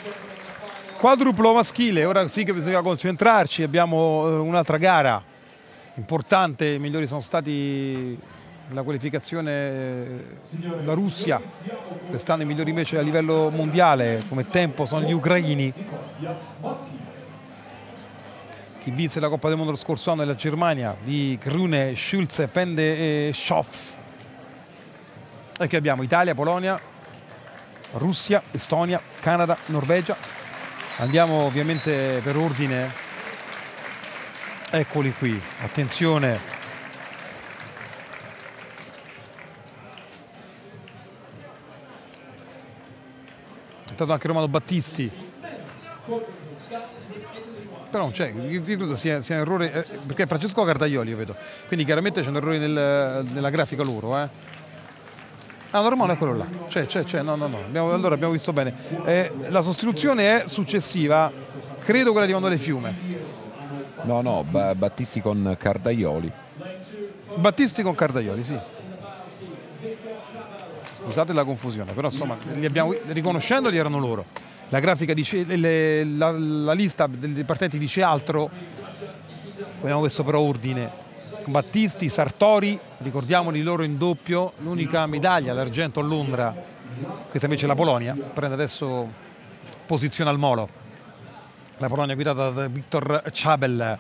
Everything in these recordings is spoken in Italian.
Quadruplo maschile, ora sì che bisogna concentrarci, abbiamo un'altra gara importante, i migliori sono stati la qualificazione la Russia, quest'anno i migliori invece a livello mondiale come tempo sono gli ucraini. Chi vinse la Coppa del Mondo lo scorso anno è la Germania di Grune, Schulze, Fende e Schoff. E qui abbiamo Italia, Polonia, Russia, Estonia, Canada, Norvegia. Andiamo ovviamente per ordine, eccoli qui, attenzione. È stato anche Romano Battisti, però non c'è, io credo sia un errore, perché Francesco Cardaioli io vedo, quindi chiaramente c'è un errore nella grafica loro. Ah, no, Romano è quello là, c'è, no, allora abbiamo visto bene. La sostituzione è successiva, credo quella di Emanuele Fiume. No, Battisti con Cardaioli. Battisti con Cardaioli, sì. Scusate la confusione, però insomma, riconoscendoli erano loro. La grafica dice, la lista dei partenti dice altro, abbiamo questo però ordine. Battisti, Sartori, ricordiamoli loro in doppio, l'unica medaglia d'argento a Londra, questa invece è la Polonia, prende adesso posizione al molo, la Polonia guidata da Viktor Chabel,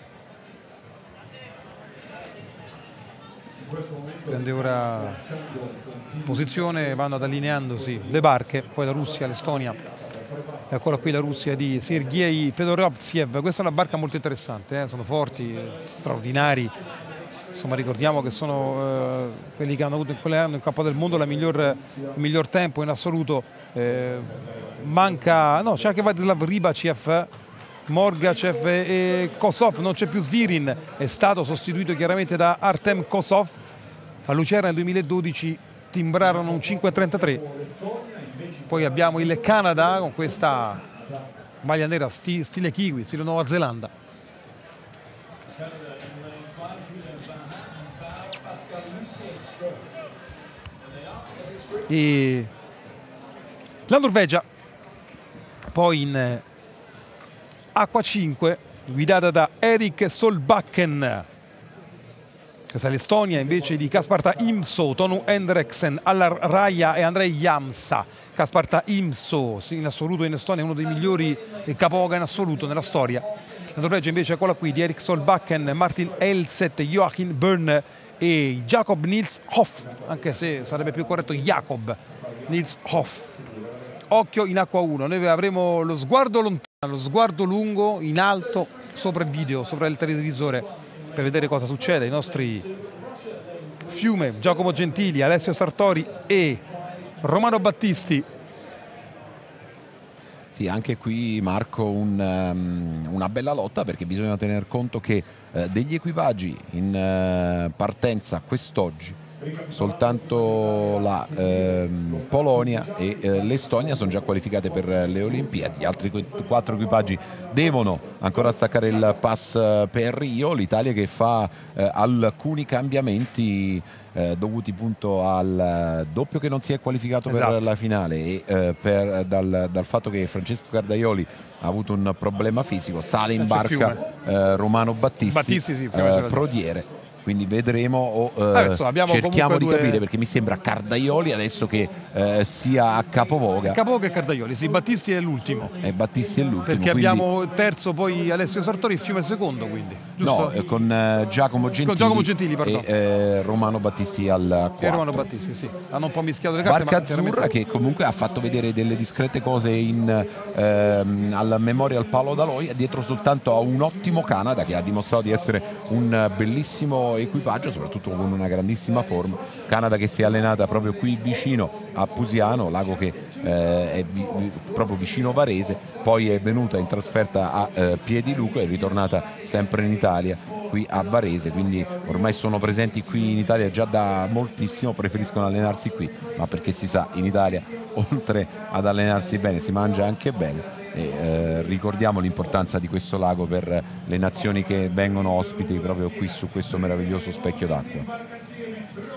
prende ora posizione, vanno ad allineandosi le barche, poi la Russia, l'Estonia, e ancora qui la Russia di Sergei Fedorovziev. Questa è una barca molto interessante, sono forti, straordinari, insomma ricordiamo che sono quelli che hanno avuto in quell'anno in Coppa del Mondo il miglior tempo in assoluto. Manca, no, c'è anche Vladislav Rybaciev, Morgachev e Kosov, non c'è più Svirin, è stato sostituito chiaramente da Artem Kosov. A Lucerna nel 2012 timbrarono un 5.33. Poi abbiamo il Canada con questa maglia nera stile kiwi, stile Nuova Zelanda. E la Norvegia poi in acqua 5 guidata da Erik Solbakken. Questa è l'Estonia invece di Kasparta Imso, Tonu Endreksen, Allar Raja e Andrei Jamsa. Kasparta Imso in assoluto in Estonia è uno dei migliori capoga in assoluto nella storia. La Norvegia invece è quella qui di Erik Solbakken, Martin Elseth, Joachim Bøhn e Jakob Nils Hoff, anche se sarebbe più corretto Jakob Nils Hoff. Occhio in acqua 1, noi avremo lo sguardo lontano, lo sguardo lungo in alto sopra il video, sopra il televisore, per vedere cosa succede. I nostri Fiume, Giacomo Gentili, Alessio Sartori e Romano Battisti. Sì, anche qui Marco una bella lotta, perché bisogna tener conto che degli equipaggi in partenza quest'oggi soltanto la Polonia e l'Estonia sono già qualificate per le Olimpiadi. Gli altri 4 equipaggi devono ancora staccare il pass per Rio. L'Italia che fa alcuni cambiamenti dovuti appunto al doppio che non si è qualificato per la finale e dal fatto che Francesco Cardaioli ha avuto un problema fisico. Sale in barca Romano Battisti sì, prodiere. Quindi vedremo, cerchiamo di capire, perché mi sembra Cardaioli adesso che sia a capovoga. Capovoga e Cardaioli, sì, Battisti è l'ultimo. Battisti è l'ultimo. Perché abbiamo terzo poi Alessio Sartori e Fiume secondo, quindi. Giusto? No, con Giacomo Gentili e Romano Battisti al 4. E Romano Battisti, sì. Hanno un po' mischiato le carte. Barca azzurra che comunque ha fatto vedere delle discrete cose al Memorial Paolo D'Aloia, dietro soltanto a un ottimo Canada che ha dimostrato di essere un bellissimo equipaggio, soprattutto con una grandissima forma. Canada che si è allenata proprio qui vicino a Pusiano, lago che è proprio vicino Varese, poi è venuta in trasferta a Piediluco e è ritornata sempre in Italia qui a Varese, quindi ormai sono presenti qui in Italia già da moltissimo, preferiscono allenarsi qui, ma perché si sa, in Italia oltre ad allenarsi bene si mangia anche bene. E ricordiamo l'importanza di questo lago per le nazioni che vengono ospiti proprio qui su questo meraviglioso specchio d'acqua.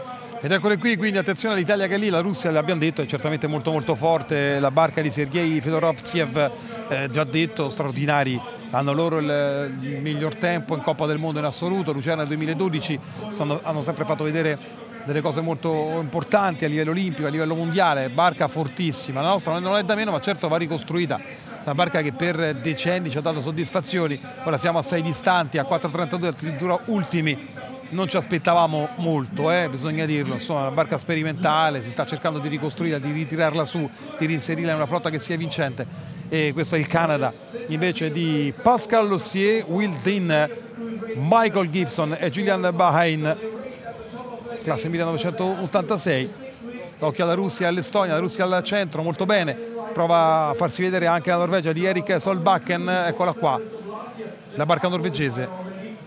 Ed eccole qui, quindi attenzione all'Italia che è lì, la Russia, l'abbiamo detto, è certamente molto molto forte, la barca di Sergei Fedorovtsev, già detto, straordinari, hanno loro il miglior tempo in Coppa del Mondo in assoluto, Lucerna nel 2012 hanno sempre fatto vedere delle cose molto importanti a livello olimpico, a livello mondiale, barca fortissima, la nostra non è da meno ma certo va ricostruita, una barca che per decenni ci ha dato soddisfazioni, ora siamo assai distanti, a 4,32 addirittura ultimi. Non ci aspettavamo molto, bisogna dirlo, insomma una barca sperimentale, si sta cercando di ricostruirla, di ritirarla su, di reinserirla in una flotta che sia vincente, e questo è il Canada invece di Pascal Lussier, Will Dean, Michael Gibson e Julian Bahrain, classe 1986. Occhio alla Russia e all'Estonia, la Russia al centro, molto bene, prova a farsi vedere anche la Norvegia di Erik Solbakken, eccola qua, la barca norvegese.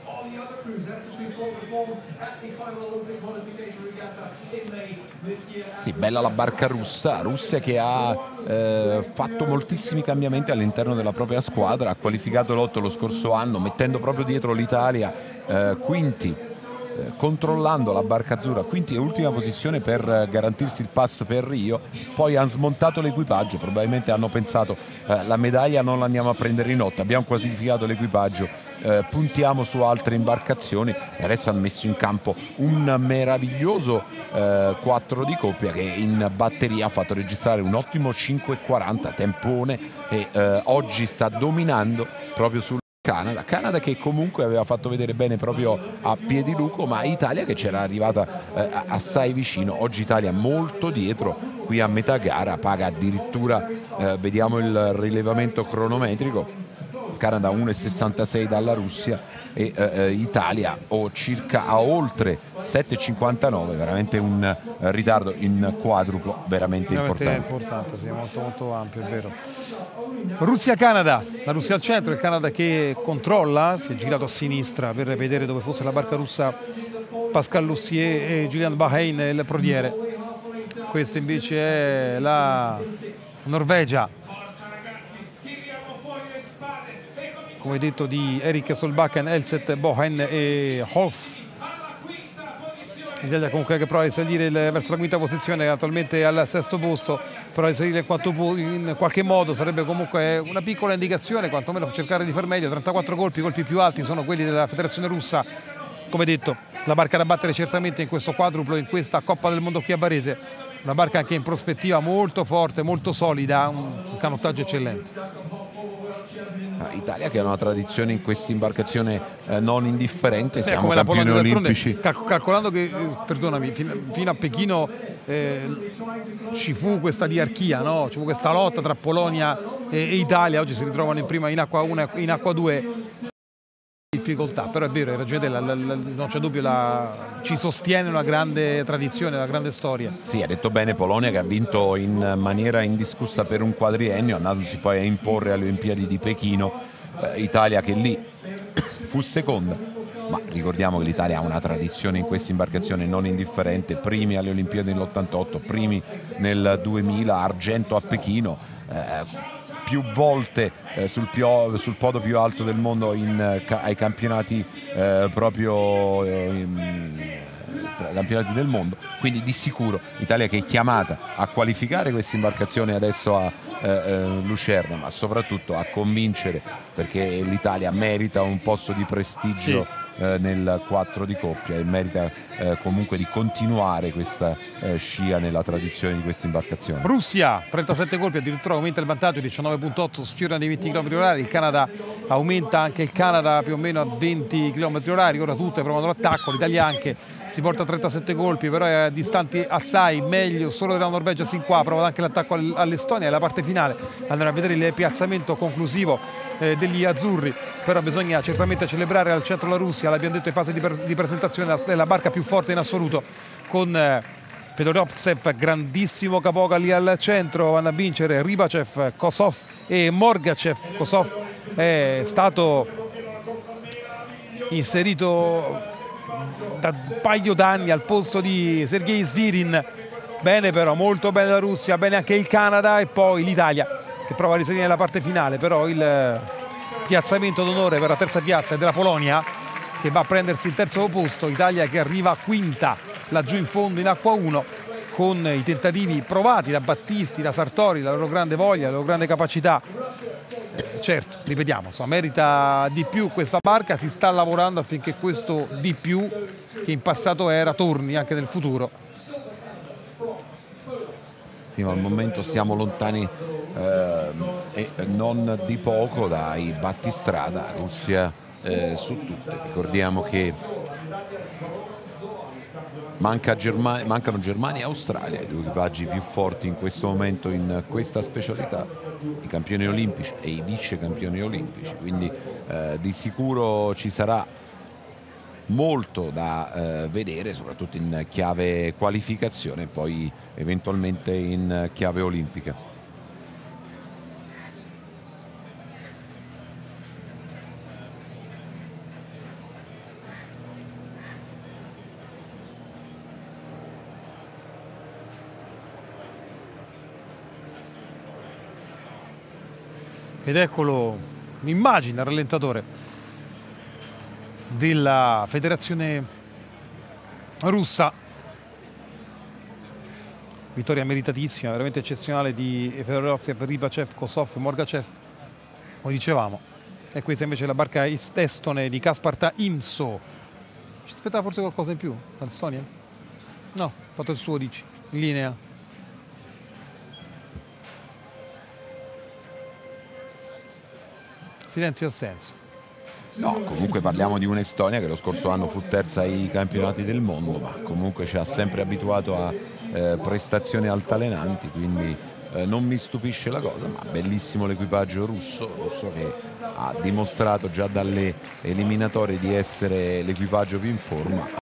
Sì, bella la barca russa che ha fatto moltissimi cambiamenti all'interno della propria squadra, ha qualificato l'8 lo scorso anno mettendo proprio dietro l'Italia, quinti, controllando la barca azzurra, quinti e ultima posizione per garantirsi il pass per Rio. Poi hanno smontato l'equipaggio, probabilmente hanno pensato la medaglia non l'andiamo a prendere in 8, abbiamo qualificato l'equipaggio, puntiamo su altre imbarcazioni, e adesso hanno messo in campo un meraviglioso 4 di coppia che in batteria ha fatto registrare un ottimo 5,40 tempone, e oggi sta dominando proprio sul Canada che comunque aveva fatto vedere bene proprio a Piediluco, ma Italia che c'era arrivata assai vicino. Oggi Italia molto dietro, qui a metà gara, paga addirittura, vediamo il rilevamento cronometrico, Canada 1,66 dalla Russia e Italia circa a oltre 7,59, veramente un ritardo in quadruplo veramente importante, sì, molto molto ampio, è vero. Russia-Canada, la Russia al centro, il Canada che controlla, si è girato a sinistra per vedere dove fosse la barca russa, Pascal Lussier e Julian Bahrain, il prodiere. Questa invece è la Norvegia, come detto, di Erik Solbakken, Elset Bohen e Hoff. L'Italia comunque che prova a risalire verso la quinta posizione, attualmente al sesto posto, però risalire in qualche modo sarebbe comunque una piccola indicazione, quantomeno cercare di far meglio. 34 colpi, i colpi più alti sono quelli della Federazione Russa. Come detto, la barca da battere certamente in questo quadruplo, in questa Coppa del Mondo qui a Varese, una barca anche in prospettiva molto forte, molto solida, un canottaggio eccellente. Italia che ha una tradizione in questa imbarcazione non indifferente, siamo come campioni olimpici. Calcolando che, perdonami, fino a Pechino ci fu questa diarchia, no? Ci fu questa lotta tra Polonia e Italia, oggi si ritrovano in prima in acqua 1 e in acqua 2. Difficoltà, però è vero, hai ragione, non c'è dubbio, ci sostiene una grande tradizione, una grande storia. Sì, ha detto bene, Polonia che ha vinto in maniera indiscussa per un quadriennio, andandosi poi a imporre alle Olimpiadi di Pechino, Italia che lì fu seconda, ma ricordiamo che l'Italia ha una tradizione in questa imbarcazione non indifferente, primi alle Olimpiadi nell'88, primi nel 2000, argento a Pechino, più volte sul podio più alto del mondo ai campionati campionati del mondo, quindi di sicuro l'Italia che è chiamata a qualificare questa imbarcazione adesso a Lucerna, ma soprattutto a convincere, perché l'Italia merita un posto di prestigio, sì, nel 4 di coppia, e merita comunque di continuare questa scia nella tradizione di questa imbarcazione. Russia, 37 colpi, addirittura aumenta il vantaggio, 19,8, sfiora dei 20 km/h, il Canada aumenta, anche il Canada più o meno a 20 km/h, ora tutte provano l'attacco, l'Italia anche si porta a 37 colpi, però è a distanti assai, meglio solo della Norvegia sin qua, prova anche l'attacco all'Estonia nella parte finale, andremo a vedere il piazzamento conclusivo degli azzurri, però bisogna certamente celebrare al centro la Russia, l'abbiamo detto in fase di presentazione, è la barca più forte in assoluto, con Fedorovtsev, grandissimo capoca lì al centro, vanno a vincere Rybachev, Kosov e Morgachev. Kosov è stato inserito da un paio d'anni al posto di Sergei Svirin, bene però, molto bene la Russia, bene anche il Canada, e poi l'Italia che prova a risalire nella parte finale, però il piazzamento d'onore per la terza piazza è della Polonia che va a prendersi il terzo posto, Italia che arriva quinta laggiù in fondo in acqua 1, con i tentativi provati da Battisti, da Sartori, la loro grande voglia, la loro grande capacità. Certo, ripetiamo, insomma, merita di più questa barca, si sta lavorando affinché questo di più che in passato era torni anche nel futuro. Sì, ma al momento siamo lontani e non di poco dai battistrada, Russia su tutte. Ricordiamo che mancano Germania e Australia, i due equipaggi più forti in questo momento in questa specialità, i campioni olimpici e i vice campioni olimpici, quindi di sicuro ci sarà molto da vedere, soprattutto in chiave qualificazione e poi eventualmente in chiave olimpica. Ed eccolo, un'immagine al rallentatore della federazione russa. Vittoria meritatissima, veramente eccezionale di Fedorovsev, Ribachev, Kosov, Morgachev, come dicevamo. E questa invece è la barca estone di Kasparta Imso. Ci aspettava forse qualcosa in più dall'Estonia? No, ha fatto il suo, dici, in linea. Silenzio e assenso. No, comunque parliamo di un'Estonia che lo scorso anno fu terza ai campionati del mondo, ma comunque ci ha sempre abituato a prestazioni altalenanti, quindi non mi stupisce la cosa, ma bellissimo l'equipaggio russo che ha dimostrato già dalle eliminatorie di essere l'equipaggio più in forma.